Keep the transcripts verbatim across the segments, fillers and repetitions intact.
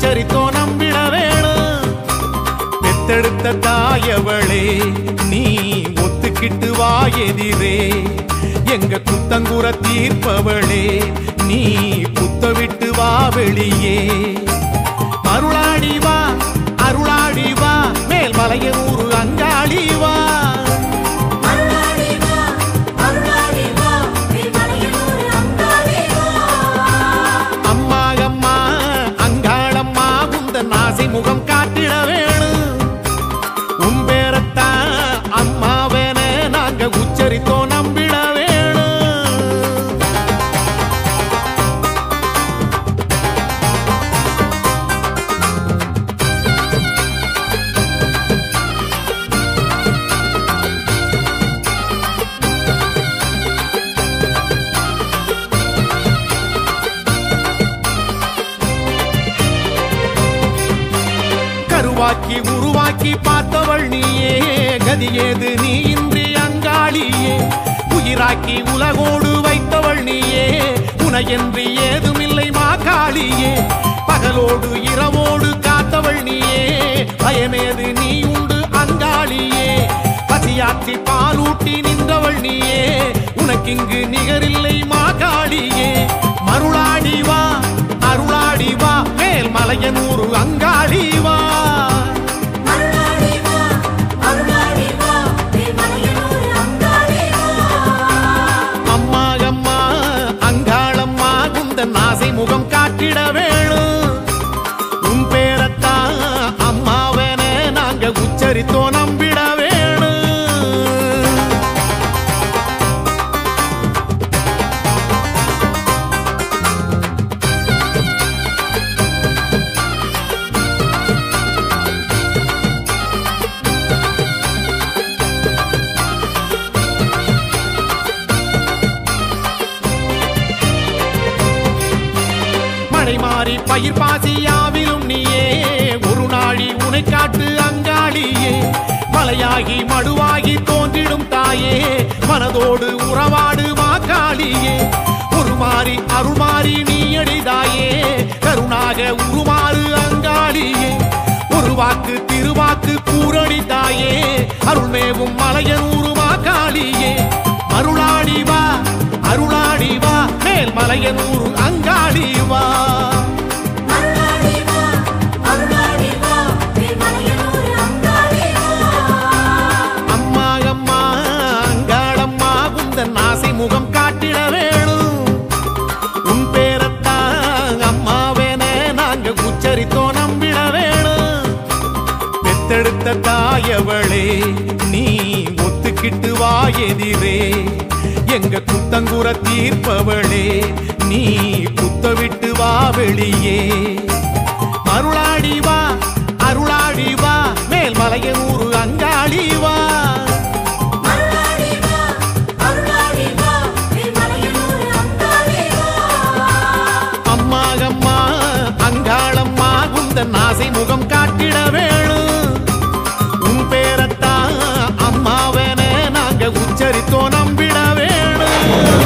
உச்சரித்தோ நம்பிட வேணும். பெத்தெடுத்த தாயவளே நீ ஒத்துக்கிட்டு வா எதிரே, எங்க குத்தங்குற தீர்ப்பவளே நீ குத்த விட்டு வா வெளியே. அருளாடி வா அருளாடி வா மேல் மலையனூர் அங்காளி வா. அம்மா அம்மா அங்காளம்மா உந்தன் ஆசை முகம் காட்டிட வேணும். உம்பேரத்தான் அம்மாவேன நாங்க உச்சரித்தோ நம்பிட வேணும். கருவாக்கி உருவாக்கி பார்த்தவள் நீயே, கதியேது நீ இன்றி அங்காளியே. உயிராக்கி உலகோடு வைத்தவள் நீயே, உனையன்றி ஏதுமில்லை மாகாளியே. பகலோடு இரவோடு காத்தவள் நீயே, பயமேது நீ உண்டு அங்காளியே. பசியாற்றி பாலூட்டி நின்றவள் நீயே, உனக்கிங்கு நிகரில்லை மாகாளியே. மருளாடி வா அருளாடி வா மேல் மலையனூர் அங்காளி வா. அம்மா அம்மா அங்காளம்மா உந்தன் ஆசை முகம் காட்டிட வேணும். உன் பேரத்தான் அம்மாவென நாங்க உச்சரித்தோ நம்பிட வேணும். மாறி பயிர் பாசியாவிலும் நீயே, ஒரு நாளி உனை காட்டு அங்காளியே. மலையாகி மடுவாகி தோன்றிடும் தாயே, மனதோடு உறவாடு மாகாளியே. ஒரு மாறி அருள் மாறி நீ அடிதாயே, கருணாக உருமாறு அங்காளியே. ஒரு வாக்கு திருவாக்கு கூறடி தாயே, அருள்மேவும் மலையனூர் மாகாளியே. அருளாடி வா அருளாடி வா மேல் மலையனூர் அங்காளி வா. அம்மா அம்மா அங்காளம்மா உந்தன் ஆசை முகம் காட்டிட வேணும். உன் பேரத்தான் அம்மாவேன நாங்க உச்சரித்தோ நம்பிட வேணும். பெத்தெடுத்த தாயவளே நீ ஒத்துக்கிட்டு வா எதிரே, எங்க குத்தங்குற தீர்ப்பவளே நீ குத்த விட்டு வா வெளியே. அருளாடி வா அருளாடி வா மேல் மலையனூர் அங்காளி வா. அம்மா அம்மா அங்காளம்மா உந்தன் ஆசை முகம் காட்டிட வேணும். உன் பேரத்தான் அம்மாவென நாங்க உச்சரித்தோ நம்பிட வேணும்.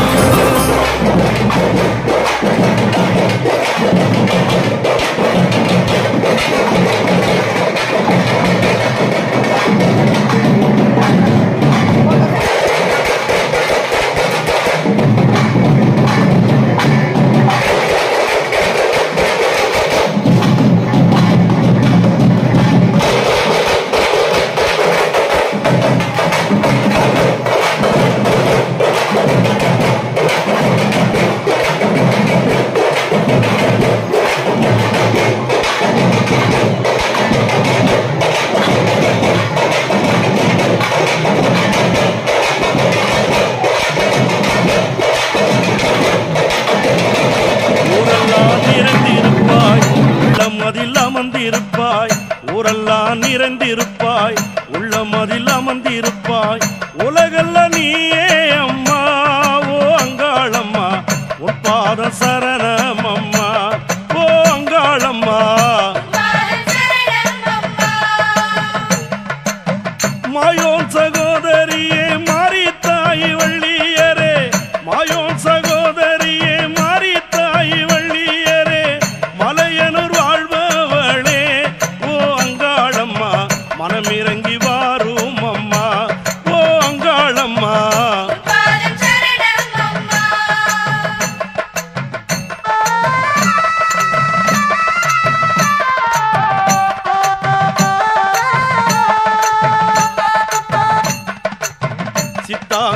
ஊரெல்லாம் நிறைந்திருப்பாய், உள்ளம் அதில் அமர்ந்திருப்பாய். உலகல்ல நீயே அம்மா, ஓ அங்காளம்மா, உன் பாத சரணம் அம்மா, ஓ அங்காளம்மா. மாயோன் சகோதரியே மாறி தாய் வள்ளியரே, மாயோன் சகோதரியே மாறி தாய் வள்ளியரே, மலையனூர் வாழ்பவர்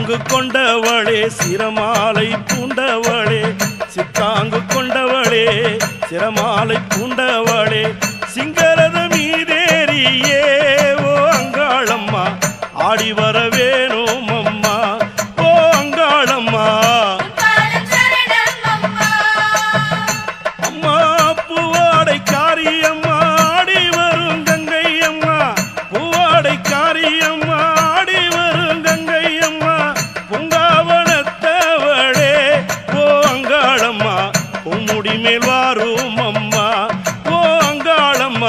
சித்தாங்கு கொண்டவளே சிரமாலை பூண்டவளே சித்தாங்கு கொண்டவளே சிரமாலை பூண்டவளே சிங்கரத மீதேறியே ஓ அங்காளம்மா ஆடி வர வேணும் அம்மா ஓ அங்காளம்மா அம்மா பூவாடை காரியம்மா ஆடி வரும் கங்கை அம்மா பூவாடை காரியம்மா ஆடி வரும் கங்கை அம்மா பூங்காவனத்தவளே ஓ அங்காளம்மா பூமுடி மேல் வாரும் அம்மா ஓ அங்காளம்மா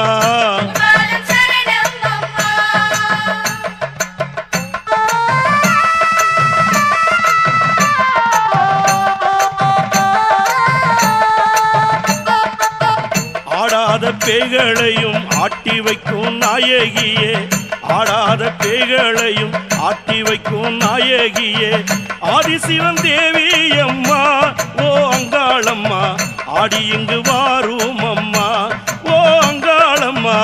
ஆடாத பேய்களையும் ஆட்டி வைக்கும் நாயகியே ஆடாத பேய்களையும் ஆட்டி வைக்கும் நாயகியே ஆதிசிவன் தேவி அம்மா ஓ அங்காளம்மா ஆடி இங்கு வாரும் அம்மா ஓ அங்காளம்மா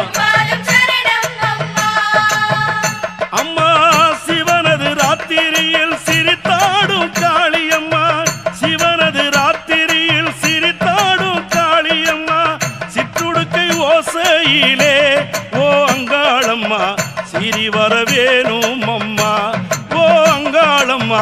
அம்மா சிவனது ராத்திரியில் சிரித்தாடும் காளியம்மா சிவனது ராத்திரியில் சிரித்தாடும் காளியம்மா சிற்றுடுக்கை ஓசையிலே ஓ அங்காளம்மா சிரி வர வேணும் அம்மா ஓ அங்காளம்மா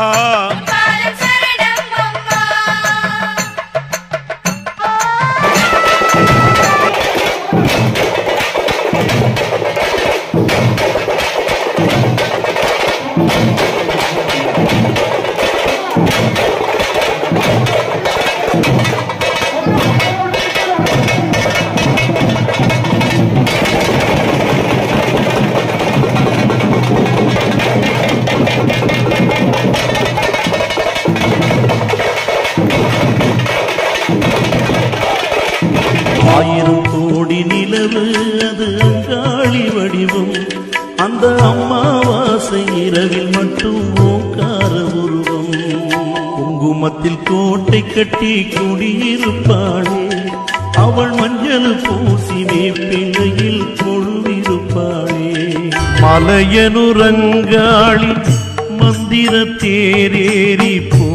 ஆயிரம் கோடி நிலவு அது அங்காளி வடிவம் அந்த அம்மாவாசை இரவில் மட்டும் ஓங்கார உருவம் குங்குமத்தில் கோட்டை கட்டி குடியிருப்பாளே அவள் மஞ்சள் பூசி வேப்பிலையில் கொழுவிருப்பாளே மலையனுரங்காளி மந்திர தேரேறி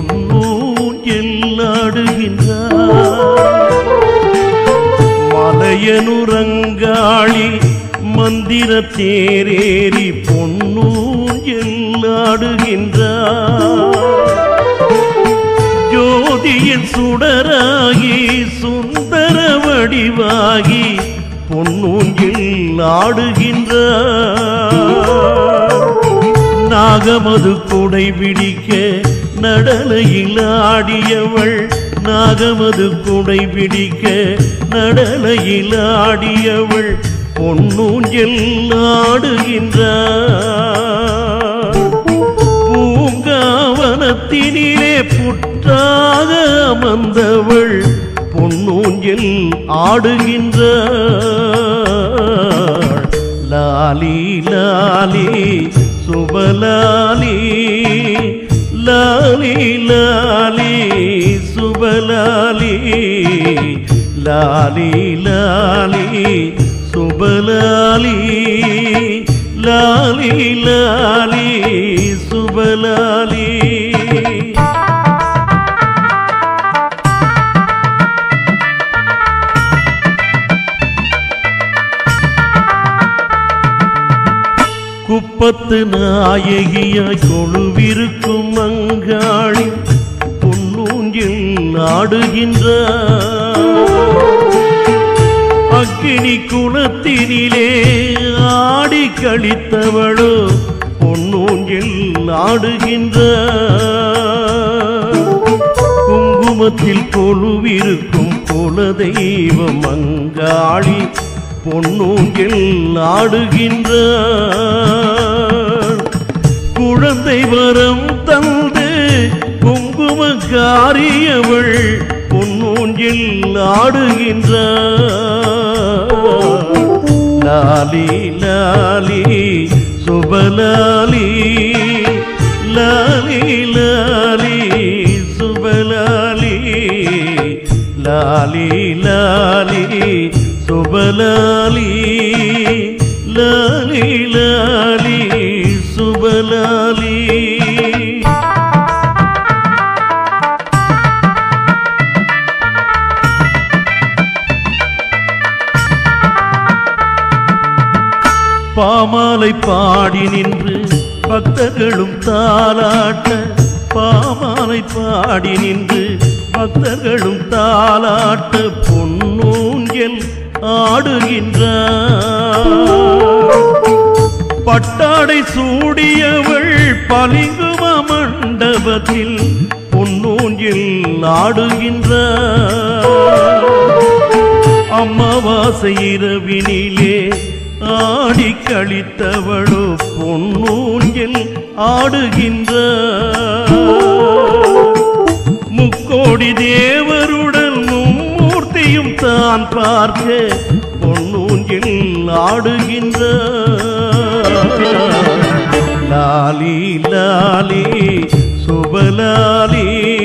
பொன்னூஞ்செல்லாடுகின்றார் மலையனுரங்காளி மந்திர தேரேறி பொன்னூஞ்செல்லாடுகின்றார் ஜோதியின் சுடராகி சுந்தர வடிவாகி பொன்னூஞ்சில் ஆடுகின்றார் நாகமது குடை பிடிக்க நடலையில் ஆடியவள் நாகமது குடை பிடிக்க நடலையில் ஆடியவள் பொன்னூஞ்சல் ஆடுகின்றார் பூங்காவனத்தினிலே புற்றாக அமர்ந்தவள் பொன்னூஞ்சல் ஆடுகின்றார் லாலி லாலி சுபலாலி லாலி லாலி சுபலாலி லாலி லாலி சுபலாலி லாலி லாலி சுபலாலி குப்பத்து நாயகியாய் கொழுவிருக்கும் அங்காளி பொன்னூஞ்சில் ஆடுகின்றார் அக்கினி குலத்தினிலே ஆடி கழித்தவளோ பொன்னூஞ்சில் ஆடுகின்றார் குங்குமத்தில் கொழுவிருக்கும் குலதெய்வம் அங்காளி பொன்னூஞ்சில் ஆடுகின்றார் குழந்தை வரம் தந்து குங்குமக்காரியவள் பொன்னூஞ்சில் ஆடுகின்றார் லாலி லாலி சுபலாலி லாலி லாலி சுபலாலி லாலி லாலி சுபலாலி லாலி லாலி சுபலாலி பாமாலை பாடி நின்று பக்தர்களும் தாலாட்ட பாமாலை பாடி நின்று பக்தர்களும் தாலாட்ட பொன்னூஞ்சல் ஆடுகின்றார் பட்டாடை சூடியவள் பளிங்கும மண்டபத்தில் பொன்னூஞ்சில் ஆடுகின்றார் அமாவாசை இரவினிலே ஆடி கழித்தவளோ பொன்னூஞ்சில் ஆடுகின்றார் முக்கோடி தேவருடன் மும்மூர்த்தியும் தான் பார்க்க பொன்னூஞ்சில் ஆடுகின்றார் லாலி லாலி சுபலாலி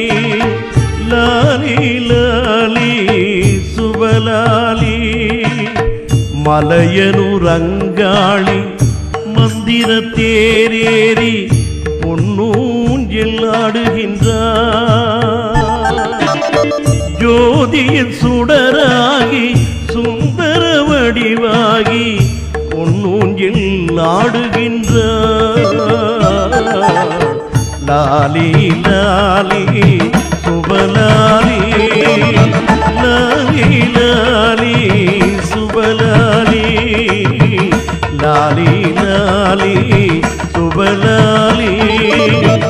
லாலி லாலி சுபலாலி மலையனூர் அங்காளி மந்திர தேரேறி பொன்னூஞ்சில் ஆடுகின்றார் ஜோதியின் சுடராகி சுந்தர வடிவாகி பொன்னூஞ்சில் ஆடுகின்றார் லாலி லாலி சுபலாலி லாலி லாலி சுபலாலி லாலி லாலி சுபலாலி